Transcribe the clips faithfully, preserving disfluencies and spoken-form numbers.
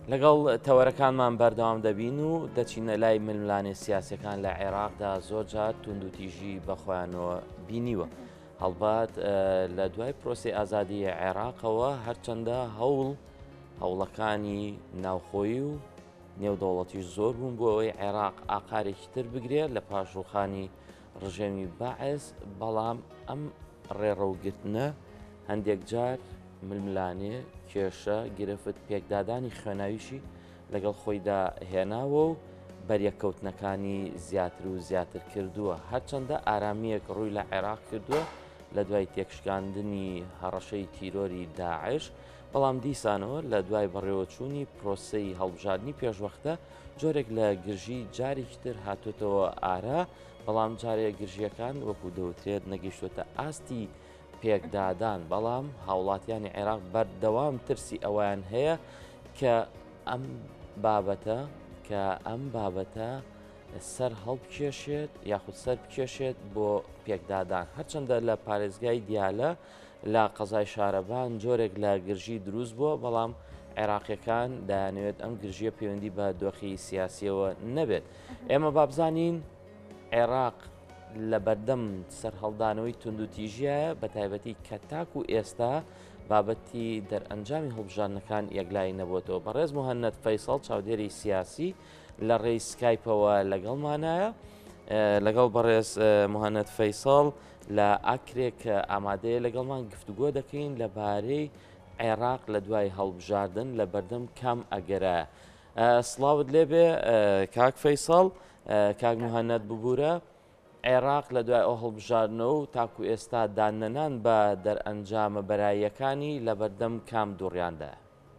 لەگەڵ تەوەرەکانمان بەردەوام دەبین و دەچینە لای ململانێ سیاسەکان لە عێراقدا زۆر جار تونند و تیژی بەخۆیانەوە بینیوە. هەڵبات لە دوای پرۆسی ئازادی عێراقەوە هەرچەندە هەوڵ هەوڵەکانی ناوخۆیی و نێودەوڵەتیش زۆر بوون بۆ ئەوەی عێراق ئاقارێکی تر بگرێت لە پاشڕوخانی ڕژێمی باعث، بەڵام ئەم ڕێڕەوگرتنە هەندێک جار ململانێ کێشە گرفت پێکدادانی خوێناویشی لەگەڵ خۆیدا هێناوە و بەریەکەوتنەکانی زیاتر و زیاتر کردووە. هەرچەندە ئارامیەک ڕووی لە عێراق کردووە لە دوای تێکشکاندنی هەڕەشەی تیرۆری داعش، بەڵام دیسانەوە لە دوای بەڕێوەچوونی پرۆسەی هەڵبژاردننی پێشوەختە جۆرێک لە گرژی جارێکی تر هاتوێتەوە ئارا، بەڵام جارێک گرژیەکان وەکو دەوترێت نەگەیشتوتە ئاستی پێکدادان، بەڵام هاوڵاتیانی عێراق بەردەوام ترسی ئەویان هەیە کە ئەم بابەتە کە ئەم بابەتە سەر هەڵبکێشێت یاخود سەر بکێشێت بۆ پێکدادان. هەرچەندە لە پارێزگای دیالە لە قەزای شارەبان جۆرێک لە گرژی دروست بووە، بەڵام عێراقیەکان دەیانەوێت ئەم گرژیە پەیوەندی بە دۆخی سیاسیەوە نەبێت. ئێمە بابزانین عێراق لە بەردەم سەر هەڵدانەوەی تونند و تیژیە، بە تایبەتی کە تاکو و ئێستا بابەتی دەرئەنجامی هەڵبژاردنەکان یەکلای نەبووەتەوە. بەڕێز موهەنەد فەیسەڵ چاودێری سیاسی لە ڕێی سکایپەوە لەگەڵمانایە. لەگەڵ بەڕێز موهەنەد فەیسەڵ لە ئاکرێک ئامادەیە لەگەڵمان گفتوگۆ دەکەین لەبارەی عێراق لە دوای هەڵبژاردن لە بەردەم کام ئەگەرایە. سڵاوت لێبێ کاک فەیسەڵ، کاک موهەنەد ببوورە. عێراق لە دوای ئەو هەڵبژاردنەوە و تاکو ئێستا دانەنان بە دەرئەنجامە بەراییەکانی لە بەردەم کام دووڕیاندایە؟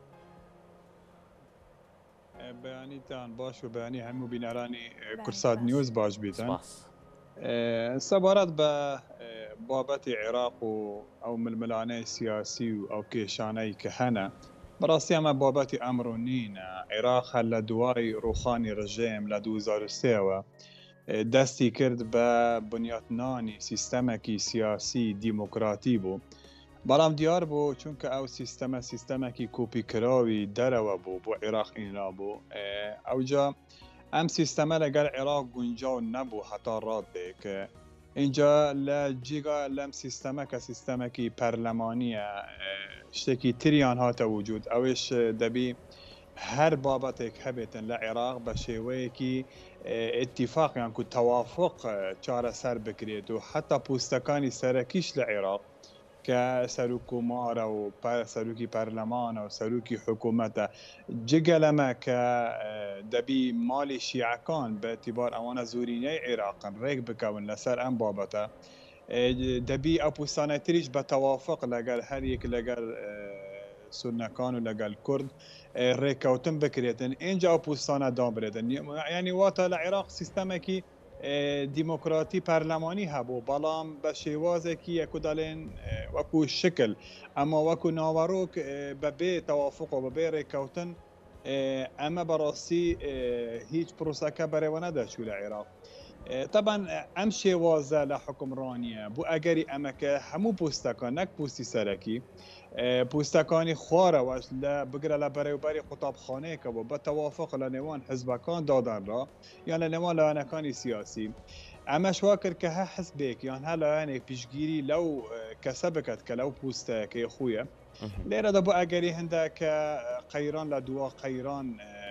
بەیانیتان باش و بەیانی هەموو بینەرانی کورسات نیوز باش بیتن. سەبارەت بە بابەتی عێراق و ئەو ململانەی سیاسی و ئەو کێشانەی کە هەنە، بەڕاستی ئەمە بابەتی ئەمڕۆ نینە. عێراق هەر لە دوای ڕووخانی ڕژێم لە دوو هەزار و سێەوە دەستی کرد بە بنیاتنانی سیستەمێکی سیاسی دیموکراتی بوو، بەڵام دیار بوو چونکە ئەو سیستەمە سیستەمێکی کۆپیکراوی دەرەوە بوو بۆ عێراق ئینا بوو. ئەوجا ئەم سیستەمە لەگەر عێراق گونجاو نەبوو هەتا ڕادێک. اینجا لە جیگا لەم سیستەمە کە سیستەمێکی پەرلەمانیە شتێکی تریان هاتە وجود، ئەوش دەبی هەر بابەتێک هەبێتن لە عێراق بە شێوەیەکی اتفاقیان کو تەوافق چارەسەر بکرێت و حتا پوستەکانی سەرەکیش لە عێراق کە سەرۆک و مارە و سەرۆکی پەرلەمانە و سەرۆکی حکوومەتە جگە لەمە کە دەبی ماڵی شیعەکان بە ئەتیبار ئەوانە زۆرینەی عێراقن ڕێک بکەون لەسەر ئەم بابەتە، دەبی ئەو پوستانە تریش بە تەوافق لەگەر هەر یەک لەگەر سونەکان و لەگەل کورد ڕێککەوتن بکرێتن، اینجا ئەو پوستانە دابرێتن. یعنی واتە لە عێراق سیستەمێکی دیموکراتی پەرلەمانی هەبوو، بەڵام بە شێوازێکی یەکو دەڵێن وەکو شکل، ئەمە وەکو ناوەڕۆک بەبێ تەوافق و بەبێ ڕێککەوتن ئەمە بەڕاستی هیچ پرۆسەکە بەرەوە نەدەچوو لە عێراق. طبعا ئەم شێوازە لە حکمڕانیە بوو ئەگەری ئەمەکە هەموو پوستەکان نەک پوستی سەرەکی پوستەکانی خوارەوەش لە بگرە لە بەرەوبەری قوتابخانەیەکە بوو بە تەوافق لە نێوان حزبەکان دادانرا یان لە نێوان لایەنەکانی سیاسی. ئەمەش وا کرد کە هە حزبێک یان هە لایەنێک پیشگیری لەو کەسە بکات کە لەو پوستەکەی خویە. لێرەدا بۆ ئەگەری هەندە کە قەیران لە دووە قەیران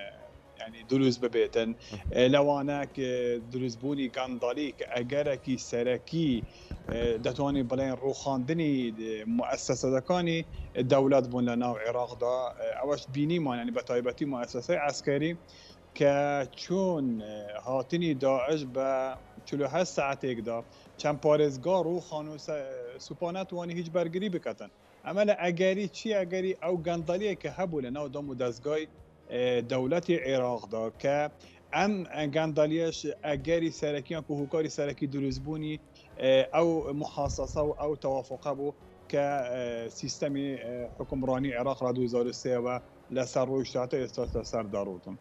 ینی دروست ببێتن، لەوانە دروستبوونی گەندەڵی کە ئەگەرێکی سەرەکی دەتوانین بڵێن ڕووخاندنی موسسەسەکانی دەوڵەت بوون لە ناو عێراقدا. ئەوەش بینیمان ینی بە تایبەتی موسسەی عەسکەری کە چۆن هاتنی داعش بە چلو هەشت سەعاتێکدا چەند پارێزگا ڕووخان و سوپا نەتوانی هیچ بەرگری بکەتن. ئەمە لە ئەگەری چی ئەگەری ئەو گەندەڵیە کە هەبوو لە ناو دەم و دەستگای دەوڵەتی عێراقدا کە ئەم گەندەڵیەش ئەگەری سەرەکیان و هوکاری سەرەکی دروستبوونی ئەو محاسەسە و ئەو تەوافقە بوو کە سیستەمی حکمڕانی عێراق را دوو هەزار و سێەوە لەسەر ڕۆیشتاتە ئێستا لەسەر دەڕوتم.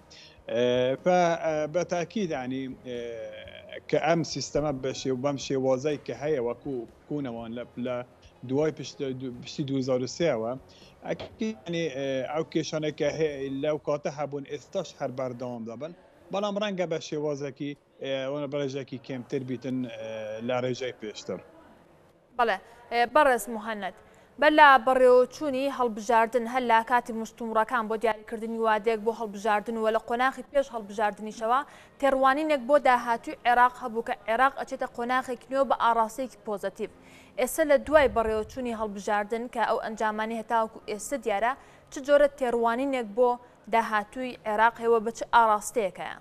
بەتاکید ینی کە ئەم سیستەمە بەم شێوازەی کە هەیە وەکو کوونەوان لە دوای پشتی دوو هەزار و سێەوە اكيد يعني او کێشانێکە لەو کاتە هەبوون ئێستاش هەر بەردەوام دەبن بەڵام ڕەنگە بە شێوازێکی وە بەڕێژێکی کێمتر بیتن لە ڕێژەی پێشتر. بەڵێ بەڕێز موهەنەد بەلا بەڕێوەچوونی هەڵبژاردن هەر لە کاتی مستومڕەکان بۆ دیاریکردنی وادێک بۆ هەڵبژاردن و لە قۆناغی پێش هەڵبژاردننیشەوە تێڕوانینێک بۆ داهاتوی عێراق هەبوو کە عێراق ئەچێتە قۆناغێک نوێ بە ئاڕاستەیەکی پۆزتیڤ. ئێستا لە دوای بەڕێوەچوونی هەڵبژاردن کە ئەو ئەنجامانی هەتاوەکو ئێستا دیارە چ جۆرە تێڕوانینێک بۆ داهاتووی عێراق هێوە بە چ ئاڕاستەیەکەیە؟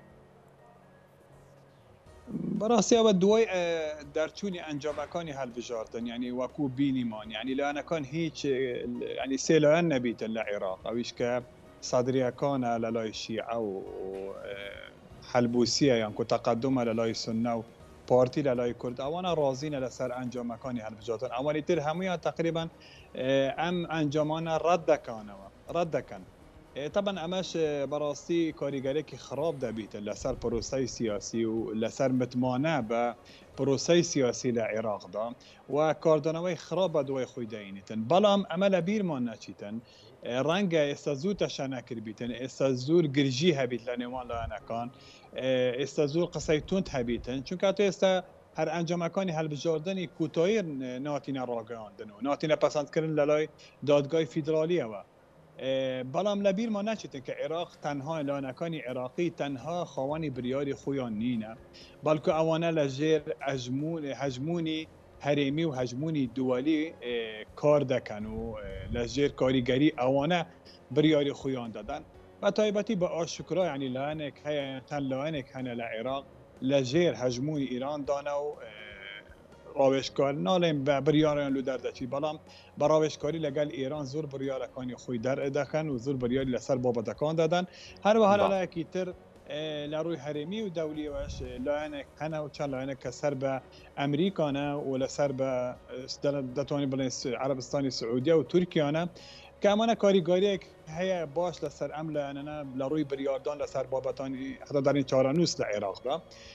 بەڕاستیەوە دوای دەرچوونی ئەنجامەکانی هەڵبژاردن ینی وەکو بینیمان ینی لایەنەکان هیچ ینی سێلایەن نەبیتن لە عێراق ئەویش کە سادریەکانە لە لای شیعە و حەلبوسیە یان کو تەقەدمە لە لای سوننە و پارتی لە لای کورد ئەوانە ڕازینە لەسەر ئەنجامەکانی هەڵبژاردن ئەوانی تر هەمویان تقریبا ئەم ئەنجامانە ڕەت دەکەنەوە ڕەت دەکەن. طبعا ئەمەش بەڕاستی کاریگەرێکی خراپ دەبیتە لەسەر پرۆسەی سیاسی و لەسەر متمانە بە پرۆسەی سیاسی لە عێراقدا و کاردانەوەی خراپ بە دوای خۆی دەینیتن بەڵام ئەمە لە بیرمان نەچیتن ڕەنگە ئێستا زوو تەشە نەکردبیتن ئێستا زۆر گرژی هەبیت لە نێوان لایەنەکان ئێستا زۆر قسەی توند هەبیتن چونکە تۆ ئێستا هەر ئەنجامەکانی هەڵبژاردننی کوتایی ناتینە ڕاگەیاندن و ناتینە پەسەندکردن لە لای دادگای فیدرالیەوە. بەڵام لە بیرمان ناچێتن کە عێراق تەنها لایەنەکانی عێراقی تەنها خاوەنی بریاری خۆیان نینە بەڵکو ئەوانە لە ژێر هەژمونی هەرێمی و هەژمونی دووەلی کار دەکەن و لە ژێر کاریگەری ئەوانە بریاری خۆیان دەدەن بە تایبەتی بە ئاشکرا ینی لایەنێک هەیە تەن لایەنێک هەنە لە عێراق لە ژێر هەژمونی ئیران دانە و ڕاوێژکار ناڵێن بە بریاریان لە دەردەچی بەڵام بە ڕاوێژکاری لەگەل ئێران زۆر بریارەکانی خۆی دەردەکەن و زۆر بریاری لەسەر بابەتەکان دەدەن هەروەها لایەکی تر لە ڕووی هەرێمی و دەولیەوەش لایەنێک هەنە و چەند لایەنێک کە سەر بە ئەمریکانە و لەسەر بە دەتوانین بڵێن عەرەبستانی سعودیە و تورکیانە کە ئەمانە کاریگاریەک هەیە باش لەسەر ئەم لایەنە لە ڕووی بریاردان لەسەر بابەتانی هەتادارین چارەنووس لە عێراقدا.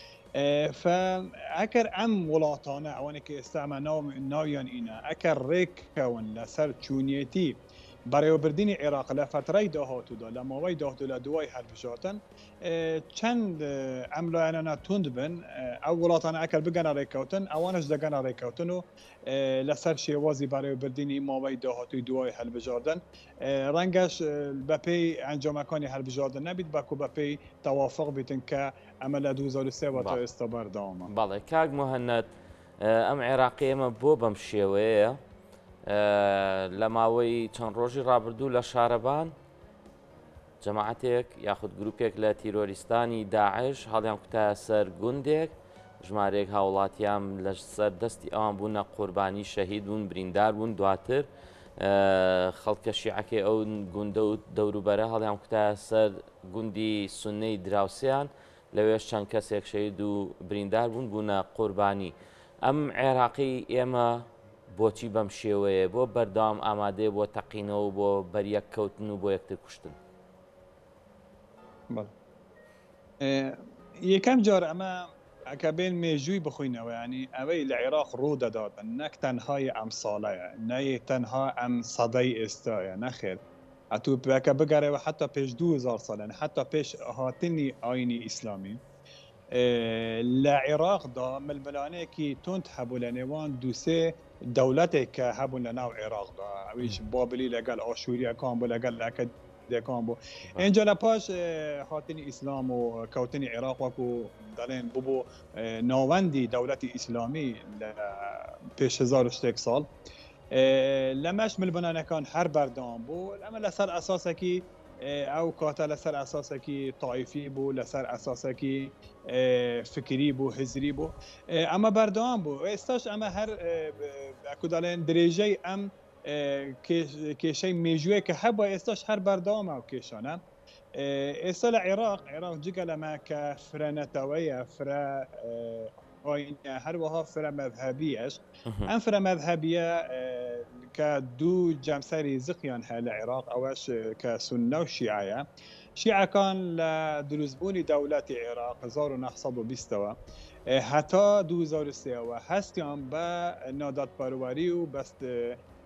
فەکەر ئەم وڵاتانە ئەوانێک ئێستا ئەمە ناویان ئینە ئەکەر ڕێککەون لەسەر چوونیەتی بەڕێوەبردننی عێراق لە فترەی داهاتوودا لە ماوەی داهاتوو لە دوای هەڵبژاردن چەند ئەم لایەنە توند بن ئەو وڵاتانە ئەکەر بگەنە ڕێککەوتن ئەوانش دەگەنە ڕێککەوتن و لەسەر شێوازی بەڕێوەبردننی ماوەی داهاتووی دوای هەڵبژاردن ڕەنگەش بەپێی ئەنجامەکانی هەڵبژاردن نەبیت بەکو بەپێی تەوافق بیتن کە ئەمە لە دوو هەزار و سێ تا ئێستا بەردەوامە. بەڵێ کاک موهەنەد ئەم عێراقی ئێمە بۆ بەم شێوەیە لە ماوەی چەند ڕۆژی ڕابردوو لە شارەبان جەماعەتێک یاخود گروپێک لە تیرۆریستانی داعش هەڵیان کوتایە سەر گوندێک ژمارەیەک هاوڵاتیان لە سەر دەستی ئەوان بوونە قوربانی شەهید بوون بریندار بوون دواتر خەڵکە شیعەکەی ئەو گوندە و دەوروبەرە هەڵیان کوتایە سەر گوندی سوننەی دراوسیان لەوێش چەند کەسێک شەهید و بریندار بوون بوونە قوربانی. ئەم عێراقی ئێمە بۆچی بەم شێوەیە بۆ بەردەوام ئامادەیە بۆ تەقینەوە بۆ بەریەک کەوتن و بۆ یەکتر کوشتن؟ یەکەم جار ئەمە ئەکە بێن مێژووی بخۆینەوە ینی ئەوەی لە عێراق ڕوو دەداتن نەک تەنهای ئەم ساڵەیە نەیە تەنها ئەم سەدەی ئێستاە نەخێر ئەتوو بەکە بگەڕێەوە حتا پێش دوو هزار ساڵن حتا پێش هاتنی ئاینی ئیسلامی لە عێراقدا ململانەیەکی تند هەبوو لە نێوان دووسێ دەولەتێک کە هەبوون لە ناو عێراقدا ئەویش بابلی لەگەل ئاشووریەکان بوو لەگەل ئەکەدەکان بوو ئینجا لە پاش هاتنی ئیسلام و کەوتنی عێراق وەکو دەڵێن ببوو ناوەندی دەولەتی ئیسلامی لە پێش هزار و شتێک ساڵ لەمەش ململانەکان هەر بەردەوام بوو ئەمە لەسەر ئەساسێکی ئەو کاتە لەسەر ئەساسێکی تایفی بوو لەسەر ئەساسێکی فکری بوو هزری بوو ئەمە بەردەوام بوو ئێستاش ئەمە هەر ئەکو دەڵێن درێژەی ئەم کێشەی مێژوویە کە هەبووە ئێستاش هەر بەردەوامە و کێشانە ئێستا لە عێراق عێراق جگە لەمە کە فرەنەتەوەیە فرە هەروەها فرە مەذهبیەش ئەم فرە مەذهبیە کە دوو جەمسەری زقیان هەیە لە عێراق ئەوەش کە سوننە و شیعەیە شیعەکان لە دروستبوونی دەوڵەتی عێراق هەزار و نەحسەد و بیستەوە هەتا دوو هزار و سێەوە هەستیان بە نادادپەروەری و بەست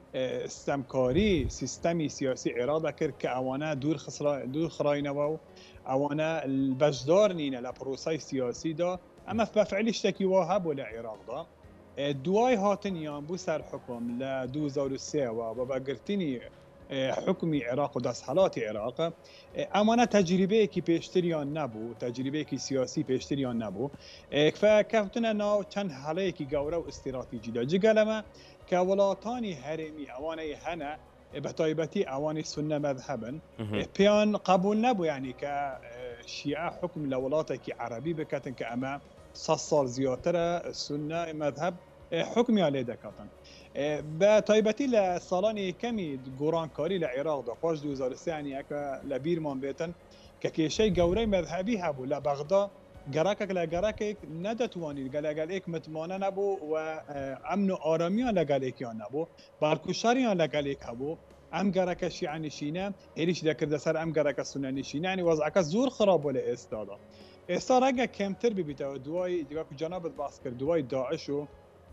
استمکاری سیستمی سیاسی عراق کرد که اوانه دور خسرا دور خراینەوە و اوانه بەشدار نینە لە پرۆسای سیاسی دا ئەمە بەفعلی شتێکی وا هەبوو لە عێراقدا دوای هاتنیان بوو سەر حکم لە دوو هەزار و سێەوە بە بەگرتنی حکمی عێراق و دەستهەڵاتی عێراق ئەمانە تەجریبەیەکی پێشتریان نەبوو تەجریبەیەکی سیاسی پێشتریان نەبوو کەوتنە ناو چەند هەڵەیەکی گەورە و ئستراتیجیدا جگە لەمە کە وڵاتانی هەرێمی ئەوانەی هەنە بە تایبەتی ئەوانی سونە مەذهبن پێیان قبول نەبوو یعنی کە شیعە حکم لە وڵاتێکی عەرەبی بکەتن کە ئەمە سەد ساڵ زیاترە سونە مەذهب حکمیان لێ دەکاتن بە تایبەتی لە ساڵانی کەمی گۆڕانکاری لە عێراقدا پاش دوو هەزار و سێ یانیەکە لە بیرمان بێتن کە کێشەی گەورەی مەذهبی هەبوو لە بەغدا گەڕاکێک لە گەڕاکێک نەدەتوانید گەلەگەلێک متمانە نەبوو و ئەمن و ئارامیان لەگەلێکیان نەبوو باڵکوشاریان لەگەلێک هەبوو ئەم گەڕەکە شیعەنشینە هێریش دەکردە سەر ئەم گەڕەکە سونەنشینانی وەزعەکە زۆر خراپ بوو لە ئێستادا ئێستا ڕەنگە کەمتر ببیتەوە دوای دیگەکو جەنابەت باس کرد دوای داعش و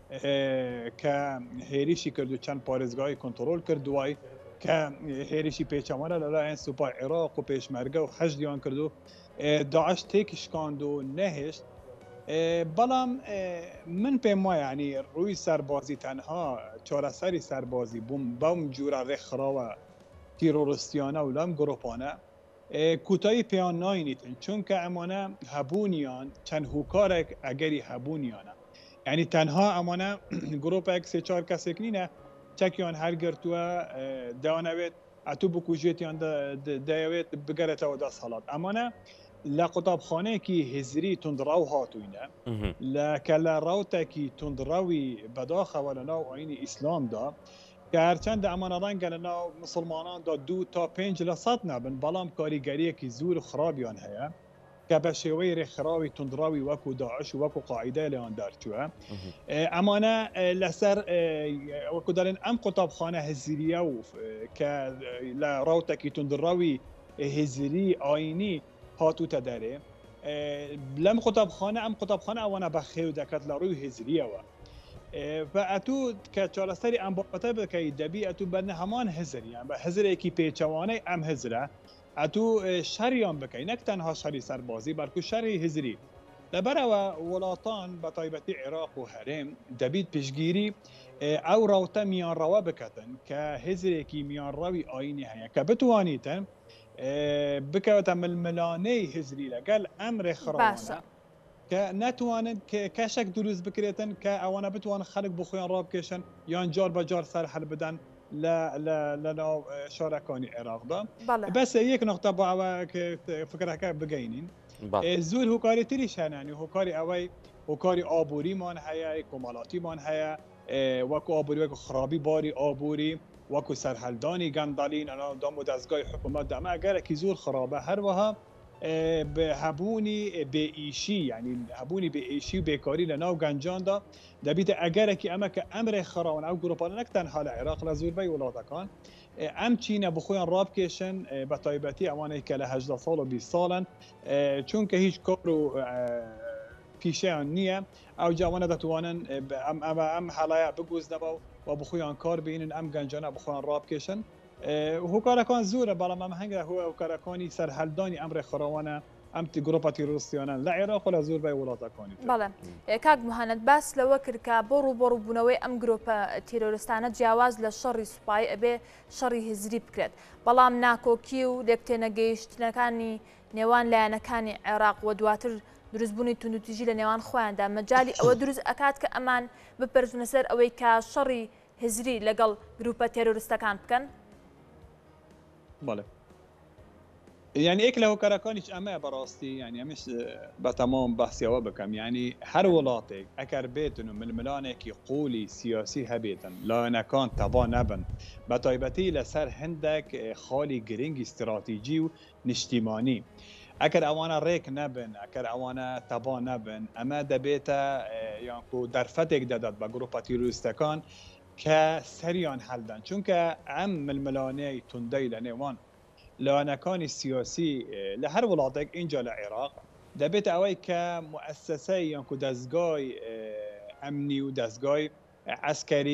کە هێریشی کرد و چەند پارێزگای کۆنتڕۆل کرد دوای کە هێریشی پێچەوانە لەلایەن سوپای عێراق و پێشمەرگە و حەشدیان کرد و داعش تێکی شکاند و نەهێشت بەڵام من پێم وایە ینی ڕووی سەربازی تەنها چارەسەری سەربازی بووم بەم جورە ڕێکخراوە تیرۆریستیانە و لەم گروپانە کوتایی پێیان ناینیتن چونکە ئەمانە هەبوونیان چەند هوکارێک ئەگەری هەبوونیانە یعنی تەنها ئەمانە گرۆپێک سێ چوار کەسێک نینە چەکیان هەرگرتووە دەوانەوێت ئەتوو بکوژێتیان دەیەوێت بگەرێتەوە دەستهەڵات ئەمانە لە قوتابخانەیەکی هزری توندڕاو هاتووینە لە کە لە ڕاوتێکی توندڕاوی بەداخەوە لە ناو ئاینی ئیسلامدا کە هەرچەندە ئەمانە ڕەنگە لە ناو مسلماناندا دوو تا پێنج لە سەد نەبن بەڵام کاریگەریەکی زۆر خراپیان هەیە کە بە شێوەی ڕێکخراوی توندڕاوی وەکو داعش و وەکو قاعیدە لەیان دەرچووە ئەمانە لەسەر وەکو دەڵێن ئەم قوتابخانە هزریە و کە لە ڕاوتێکی توندڕاوی هزری ئاینی هاتووتە دەرێ لەم قوتابخانە ئەم قوتابخانە ئەوانە بە خێو دەکات لە ڕووی هزریەوە بە ئەتوو کە چارەسەری ئەم بابەتە بکەیت دەبی ئەتوو بەرنە هەمان هزریان بە هزرێکی پێچەوانەی ئەم هزرە ئەتوو شەریان بکەین نەک تەنها شەری سەربازی بەڵکو شەری هزری لەبەرەوە وڵاتان بە تایبەتی عێراق و هەرێم دەبیت پشگیری ئەو ڕاوتە میانڕەوە بکەتن کە هزرێکی میانڕەوی ئاینی هەیە کە بتوانیتن بکەوێتە ململانەی هزری لەگەل ئەم ڕێکخراوانە کە ناتوانن کەشێک دروست بکرێتن کە ئەوانە بتوانن خەڵک بۆ خۆیان ڕابکێشن یان جار بە جار سەر هەر بدەن لە ناو شارەکانی عێراقدا بەس یەک نقطە بۆ ئەوە فکرەکە بگەینین زۆر هۆکاری تریش هەنانی هۆکاری ئەوەی هۆکاری ئابووریمان هەیە کۆمەڵاتیمان هەیە وەکو ئابووری وەکو خراپی باری ئابووری وەکو سەرهەلدانی گەندەڵین ئەناودام و دەستگای حکوومەت دەمە ئەگەرێکی زۆر خراپە هەروەها هەبوونی بێئیشی ینی هەبوونی بێئیشی و بێکاری لە ناو گەنجاندا دەبیتە ئەگەرێکی ئەمە کە ئەم ڕێکخراون ئەو گروپانە نەک تەنها لە عێراق لە زۆربەی وڵاتەکان ئەم چینە بخۆیان ڕابکێشن بە تایبەتی ئەوانەی کە لە هەژدە ساڵ و بیست ساڵن چونکە هیچ کار و پیشیان نییە ئەو جوانە دەتوانن ئەم هەڵەیە بگوزنەوە و بخۆیان کار بینن ئەم گەنجانە بخۆیان ڕابکێشن هۆکارەکان زۆرە بەڵام ئەم هەنگە هۆکارەکانی سەرهەلدانی ئەم ڕێکخراوانە ئەم گروپە تیرۆریستیانە لە عێراق و لە زۆربەی وڵاتەکانی بەڵێ کاک موهەنەد باس لەوە کرد کە بۆ ڕووبەڕووبوونەوەی ئەم گروپە تیرۆریستانە جیاواز لە شەڕی سوپای ئەبێ شەڕی هزری بکرێت بەڵام ناکۆکی و لێکتێنەگەیشتنەکانی نێوان لایەنەکانی عێراق و دواتر دروستبوونی توندوتیژی لە نێوان خۆیاندا مەجای ئەوە دروست ئەکات کە ئەمان بپەرزونە سەر ئەوەی کە شەڕی هزری لەگەڵ گروپە تێرۆریستەکان بکەن بەڵێ یعنی ئێک لە هۆکارەکانیش ئەمە بەڕاستی ینی ئەمش بەتەمام بەحسیەوە بکەم ینی هەر وڵاتێک ئەگەر بێتن و ململانێکی قوڵی سیاسی هەبێتن لایەنەکان تەبا نەبن بە تایبەتی لەسەر هەندێک خاڵی گرنگی استراتیجی و نیشتیمانی ئەگەر ئەوانە ڕێک نەبن ئەگەر ئەوانە تەبا نەبن ئەمە دەبێتە یانکو دەرفەتێک دەدات بە گروپە تیرۆریستەکان کە سەریان هەڵدەن چونکە ئەم ململانەی توندەی لە نێوان لایەنەکانی سیاسی لە هەر وڵاتێک اینجا لە عێراق دەبێت ئەوەی کە موسسەی یانکو دەستگای ئەمنی و دەستگای عسکەری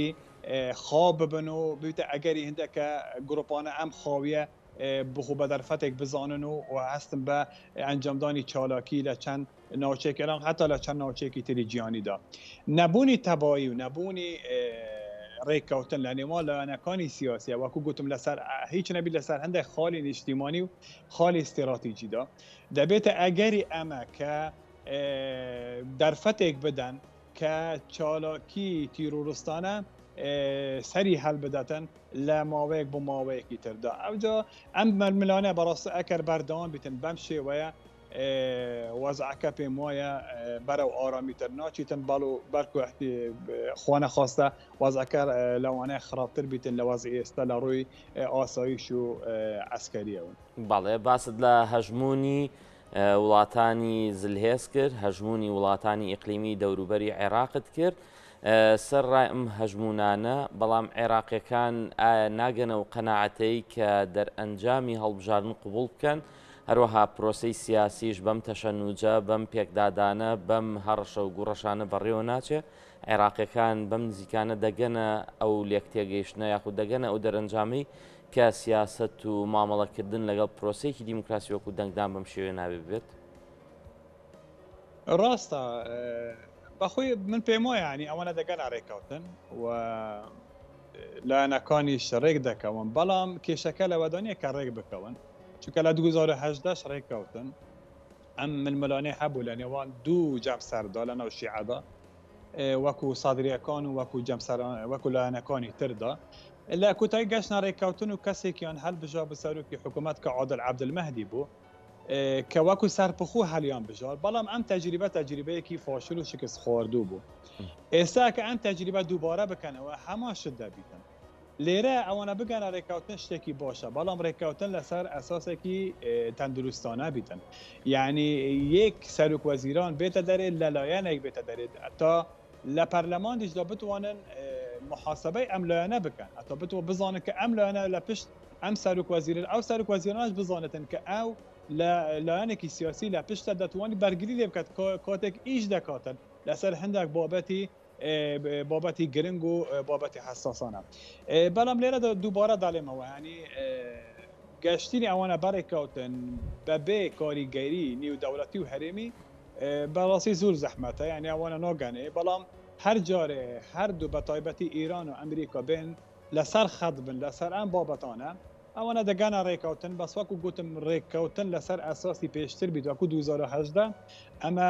خواب بنو بیت اگری هنده که گروپانه ام خاویه بخو بدرفتک بزانن و هستن به انجام دانی چالاکی لچند ناوچه کلان حتی لچند ناوچه کی تری جیانی دا نبونی تبایی و نبونی ریکاوتن لانی ما لانکانی سیاسی و کو گوتم لسر هیچ نبی لسر هنده خالی اجتماعی و خالی استراتژی دا دبیت اگری اما که درفتک بدن که چالاکی تیرورستانه سری حل بداتن لا ماویک بو ماویکی تر دا اوجا ام ململانه براس اکر بردان بیتن بمشی ویا وضع کپی مویا برو آرامی تر ناچیتن بالو برکو احتی خوانه خواسته وضع کر لوانه خرابتر بیتن لوضعی استا لروی آسایش و عسکریه بله باسد لهجمونی وڵاتانی زلهێز کرد هەژمونی وڵاتانی ئیقلیمی دەوروبەری عێراقت کرد سەر ڕای ئەم هەژمونانە بەڵام عێراقیەکان ناگەنە و قەناعەتەی کە دەرئەنجامی هەڵبژاردن قبوڵ بکەن هەروەها پرۆسەی سیاسیش بەم تەشەنوجە بەم پێکدادانە بەم هەڕەشە و گوڕەشانە بەڕێوە ناچێ عێراقیەکان بەم نزیکانە دەگەنە ئەو لێکتێگەیشتنە یاخود دەگەنە ئەو دەرەنجامی کە سیاست و مامەڵەکردن لەگەڵ پرۆسەیەکی دیموکراسی وەکو دەنگدان بەم شێوێ نابێ بێت ڕاستە بەخۆی من پێم وایە ینی ئەوەنە دەگەنە ڕێککەوتن و لایەنەکانیش ڕێک دەکەون بەڵام کێشەکە لەوەدانە کە ڕێک بکەون چونکە لە دوو هەزار و هەژدە ڕێککەوتن ئەم ململانەی هەبوو لە نێوان دوو جەمسەردا لەناو شیعەدا وەکو سادریەکان و وەکو جەمسەران وەکو لایەنەکانی تردا لە کوتای گەشتە ڕێککەوتن و کەسێکیان هەڵبژار بە سەرۆکی حکوومەت کە عادل عەبدولمەهدی بوو کە وەکو سەرپخوو هەلیان بژار بەڵام ئەم تەجریبە تەجریبەیەکی فاشل و شکست خواردوو بوو ئێستا کە ئەم تەجریبە دووبارە بکەنەوە هەمان شت دەبیتن لێرە ئەوانە بگەنە ڕێککەوتن شتێکی باشە بەڵام ڕێککەوتن لەسەر ئەساسێکی تەندروستانە بیتن یعنی یەک سەرۆک وەزیران بێتە دەرێت لەلایەنێک بێتە دەرێت تا لە پەرلەمانیشدا بتوانن محاسبەی ئەم لایەنە بکەن ئەتا بتوە بزانن کە ئەم لایەنە لە پشت ئەم سەرۆک وەزیرن ئەو سەرۆک وەزیرانش بزانێتن کە ئەو لە لایەنێکی سیاسی لە پشتە دەتوانی بەرگری لێ بکات کاتێک ئیش دەکاتن لەسەر هەندێک بابەتی بابەتی گرنگ و بابەتی حساسانە بەڵام لێرە دووبارە داڵێمەوە ینی گەشتینی ئەوانە بەڕێککەوتن بەبێ کاریگەری نێودەوڵەتی و هەرێمی بەڕاستی زۆر زەحمەتە ینی ئەوانە ناگەنێ بەڵام هەر جارێ هەردوو بە تایبەتی ئیران و ئەمریکا بێن لەسەر خەت بن لەسەر ئەم بابەتانە ئەوانە دەگەنە ڕێککەوتن بەس وەکو گوتم ڕێککەوتن لەسەر ئەساسی پێشتر بیت وەکو دوو هەزار و هەژدە ئەمە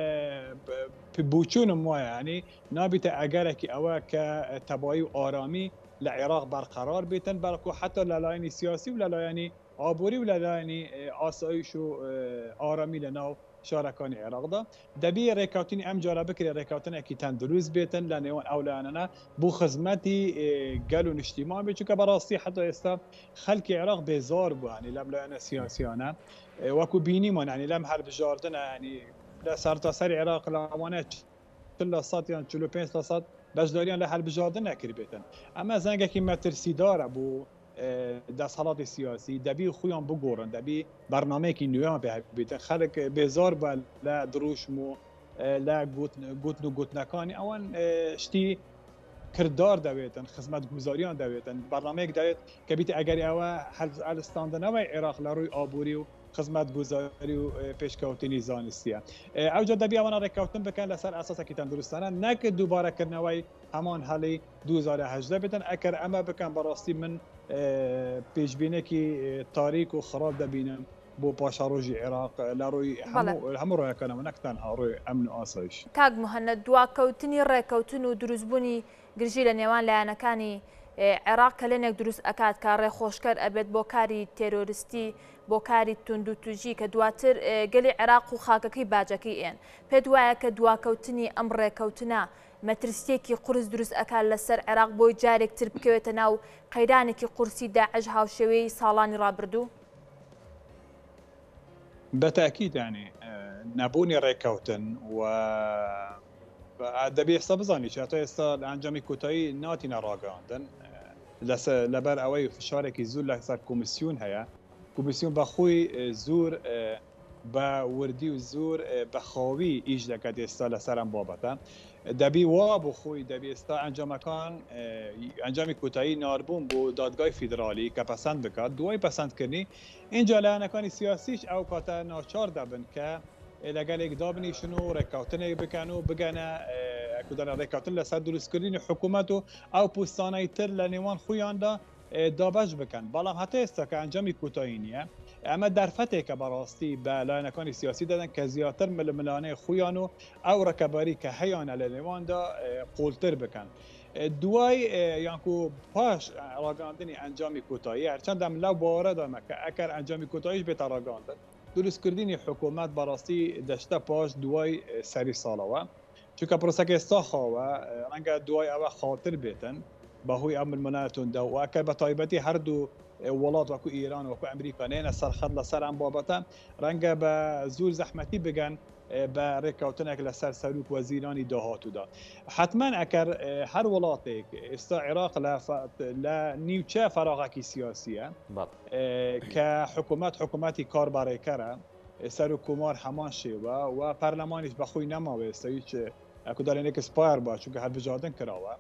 بوچوونم وایە ینی نابیتە ئەگەرێکی ئەوە کە تەبایی و ئارامی لە عێراق بەرقەرار بێتن بەڵکو حتا لە لایەنی سیاسی و لە لایەنی ئابووری و لە لایەنی ئاسایش و ئارامی لە ناو شارەکانی عێراقدا دەبی ڕێککەوتنی ئەم جارە بکرێت ڕێککەوتنێکی تەندروست بێتن لە نێوان ئەو لایەنە بۆ خزمەتی گەل و نیشتیمان بێت چونکە بەڕاستی حتا ئێستا خەڵکی عێراق بێزار بووانی لەم لایەنە سیاسیانە وەکو بینیمان ینی لەم هەڵبژاردنە ینی لە سەرتاسەری عێراق لەوانە چل سەد یان چل و پێنج سەد بەشداریان لە هەڵبژاردن نەکرد بێتن ئەمە زەنگێکی مەترسیدارە بوو دەسەڵاتی سیاسی دەبی خۆیان بگۆڕن دەبی بەرنامەیەکی نوێیان بێتن خەڵک بێزار بە لە دروشم و لە گوتن و گوتنەکانی ئەوان شتی کردار دەوێتن خزمەت گوزاریان دەوێتن بەرنامەیەک دەوێت کە بیت ئەگەری ئەوە هەڵستاندنەوەی عێراق لە ڕووی ئابووری و خزمەت گوزاری و پێشکەوتنی زانستیە ئەوجا دەبی ئەوانە ڕێککەوتن بکەن لەسەر ئاساسێکی تەندروستانە نەکرد دووبارەکردنەوەی هەمان هەڵی دوو هەزار و هەژدە بێتن ئەکەر ئەمە بکەن بەڕاستی من پێشبینێکی تاریک و خراپ دەبینم بۆ پاشەڕۆژی عێراق لە ڕووی هەموو ڕۆیەکانەوە نەکتەنها ڕووی ئەمن و ئاسایش کاک موهەنەد دواکەوتنی ڕێککەوتن و دروستبوونی گرژی لە نێوان لایەنەکانی عێراق کە لەنێک دروست ئەکات کە ڕێخۆشکەر ئەبێت بۆ کاری تێرۆریستی بۆ کاری تونند و توژی کە دواتر گەلی عێراق و خاکەکەی باجەکەی ئێن پێت وایە کە دواکەوتنی ئەم ڕێککەوتنە مەترسیەکی قورس دروست ئەکات لەسەر عێراق بۆی جارێکتر بکەوێتە ناو قەیرانێکی قورسی داعش هاوشێوەی ساڵانی ڕابردوو بەتاکید ینی نەبوونی ڕێککەوتن و دەبی ئێستا بزانانی چاتۆ ئێستا لە ئەنجامی کۆتایی ناتینە ڕاگەاندن لەبەر ئەوەی فشارێکی زۆر لەسەر کۆمیسیۆن هەیە کۆمیسیۆن بەخۆی زۆر بە وردی و زۆر بەخاوی ئیش دەکات ئێستا لەسەرم بابەتە دەبی وا بۆ خۆی دەبی ئێستا ئەنجامەکان ئەنجامی کوتایی ناربوون بۆ دادگای فیدرالی کە پەسەند بکات دوای پەسەندکردنی اینجا لایەنەکانی سیاسیش ئەو کاتە ناچار دەبن کە لەگەلێک دابنیشن و ڕێککەوتنێک بکەن و بگەنە ڕێککەوتن لەسەر دروستکردنی حکوومەت و ئەو پوستانەی تر لە نێوان خۆیاندا دابش بکەن بەڵام هەتا ئێستا کە ئەنجامی کوتایی نییە ئەمە دەرفەتێکە بەڕاستی بە لایەنەکانی سیاسی دەدەن کە زیاتر ململانەی خۆیان و ئەو ڕێکەبەری کە هەیەیانە لە نێواندا قوڵتر بکەن دوای یانکو پاش ڕاگەاندنی ئەنجامی کوتایی هەرچەندەم لەو باوەڕەدامە کە ئەگەر ئەنجامی کوتاییش بێتە ڕاگەاندن دروستکردنی حکوومەت بەڕاستی دەشتە پاش دوای سەری ساڵەوە چونکە پرۆسەکە ئێستا خاوە ڕەنگە دوای ئەوە خاڵتر بێتن بەهۆی ئەم ململانەتوندا و ئەکە بە تایبەتی هەردوو وڵات وەکو ئیران وەکو ئەمریکا نێنە سەرخەت لەسەر ئەم بابەتە ڕەنگە بە زۆر زەحمەتی بگەن بە ڕێککەوتنێک لەسەر سەرروک وەزیرانی داهاتوودا حتمما ئەکەر هەر وڵاتێک ئێستا عێراق لە نیوچە فەراغێکی سیاسیە کە حکوومەت حکوومەتی کاربارێکەرە سەر و کومار هەمان شێوە و پەرلەمانیش بەخۆی نەماوە ئێستا هیچ ئەکودارێنێک سپایر بە چونکە هەڵبژاردن کراوە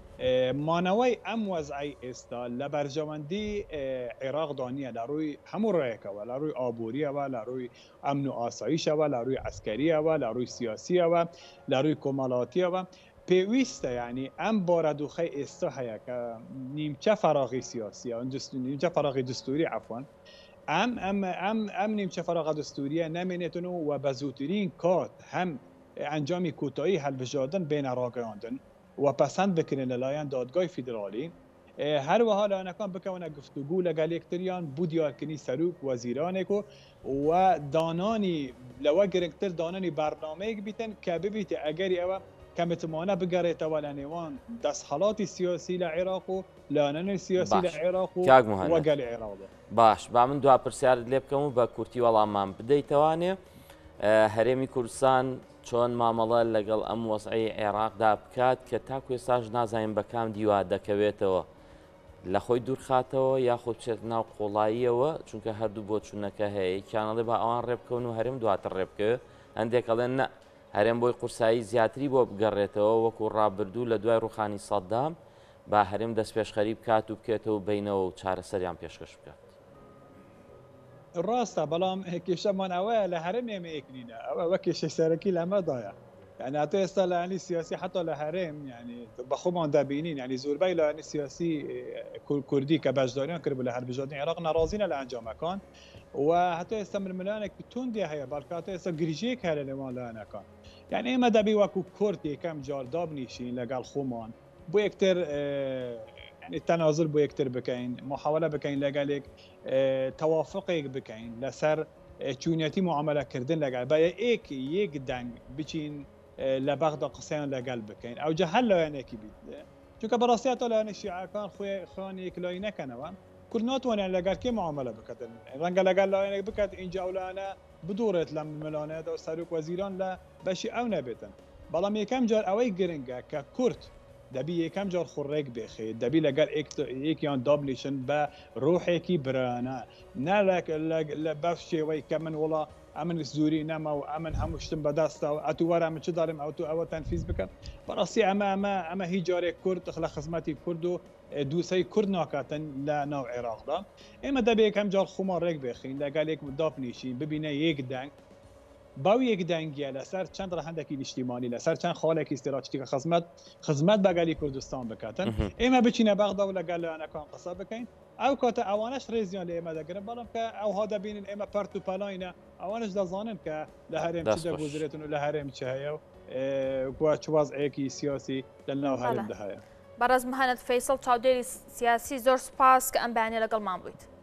مانەوەی ئەم وەزعی ئێستا لە بەرژەوەندی عێراق دانیە لە ڕووی هەموو ڕێیەکەوە لە ڕووی ئابوووریەوە لە ڕووی ئەمن و ئاساییشەوە لە ڕووی عسکەریەوە لە ڕووی سیاسیەوە لە ڕووی کۆمەڵاتیەوە پێویستە ینی ئەم بارەدوخەی ئێستا هەیە کە نیمچە فەراغی سیاسیە نیمچە فەراغی دستوری عەفوان ئەم ئەم ئەم ئەم نیمچە فەراغە دستوریە نامێنێتن و بە زووترین کات هەم ئەنجامی کوتایی هەڵبژاردن بینە ڕاگەیاندن و پەسەند بکرێن لەلایەن دادگای فیدرالی هەروەها لایەنەکان بکەونە گفتوگو لەگەڵ یەکتریان بۆ دیارکردنی سەرروک وەزیرانێک و و دانانی لەوە گرنگتر دانانی بەرنامەیەک بیتن کە ببیتە ئەگەری ئەوە کە متمانە بگەڕێتەوە لە نێوان دەستهەڵاتی سیاسی لە عێراق و لایەنەی سیاسی لە عێراق و وەگەڵی عێراق باش با من دوا پرسیارت لێ بکەم و بە کورتی وەڵامان بدەیتەوانێ هەرێمی کوردستان چۆن مامەڵە لەگەڵ ئەم وەزعی عێراقدا بکات کە تاکو ێستاش نازانین بەکام دیوا دەکەوێتەوە لە خۆی دوورخاتەوە یاخۆ بچێت ناو قۆڵاییەوە چونکە هەردوو بۆ چوونەکە هەیە کیانەڵێ بە ئەوان ڕێبکەون و هەرێم دواتر ڕێبکەوێت هەندێکەڵێن نە هەرێم بۆی قورسایی زیاتری بۆ بگەڕێتەوە وەکو ڕابردوو لە دوای ڕوخانی سەدام با هەرێم دەست پێشخەری بکات و بکێتەوە بینەوە و چارەسەریان پێشکەش بکات ڕاستە بەڵام کێشەمان ئەوەیە لە هەرێم ئێمە ئێکنینە ئەوە وە کێشەی سەرەکی لەمەدایە یعنی هاتە ئێستا لایەنی سیاسی حتا لە هەرێم ینی بە خۆمان دەبینین ینی زۆربەی لایەنی سیاسی کوردی کە بەشداریان کرد لە هەڵبژاردنی عێراق ناڕازینە لە ئەنجامەکان و هەتا ئێستا ململانێک توندی هەیە بەڵکە هەتا ئێستا گرژەیەک هەیە لە نێوان لایەنەکان یعنی ئێمە دەبی وەکو کورد یەکەم جار دابنیشین لەگەڵ خۆمان بۆ یەکتر تەنازل بۆ یەکتر بکەین محاولە بکەین لەگەلێک تەوافقێک بکەین لەسەر چوونەتی معاملەکردن لەگەڵ بە ئێک یەک دەنگ بچین لە بەغدا قسەیان لەگەڵ بکەین ئەوجا هەر لایەنێکی بیت چونکە بەڕاستی تا لایەنە شیعەکان خۆی خۆیان یەکلایی نەکەنەوە کورد ناتوانێت لەگەڵ کێ معاملە بکەن ڕەنگە لەگەڵ لایەنێک بکات اینجا ئەو لایەنە بدوڕێت لە ململانەدا و سەرروک وەزیران لە بەشی ئەو نەبێتن بەڵام یەکەم جار ئەوەی گرنگە کە کورد دەبی یەکەم جار خوڕێک بێخێت دەبی لەگەر یەکیان دابنیشن بە ڕۆحێکی برانە نە لە بەف شێوەی کە من وڵا ئەمن زوری نەما و ئەمن هەموو شتم بەدەستە و ئەتووەرە من چ دارم ئەو تو ئەوە تەنفیز بکەم بەڕاستی ئەمە ئەمە ئەمە هیچ جارێک کورد لە خزمەتی کورد و دووسەی کورد ناکاتن لە ناو عێراقدا ئێمە دەبێت یەکەم جار خۆمان ڕێک بێخین لەگەلێک دابنیشین ببینە یەک دەنگ باو یەک دەنگیە لەسەر چەند ڕەهەندێکی نیشتیمانی لەسەر چەند خاڵێکی استراتیژیکە خزمەت خزمەت بەگەلی کوردستان بکاتن ئێمە بچینە بەغدا و لەگەڵ لایەنەکان قسە بکەین ئەو کاتە ئەوانەش ڕێزیان لە ئێمە دەگرن بەڵام کە ئەوها دەبینن ئێمە پەرت و پەلاینە ئەوانش دەزانن کە لە هەرێم چ دەگوزرێتن و لە هەرێم چ هەیە و چوازەیەکی سیاسی لە ناو هەرێمدا هەیە بەڕێز محەممەد فەیسڵ چاودێری سیاسی زۆر سپاس کە ئەم بەیانیە لەگەڵمان بوویت.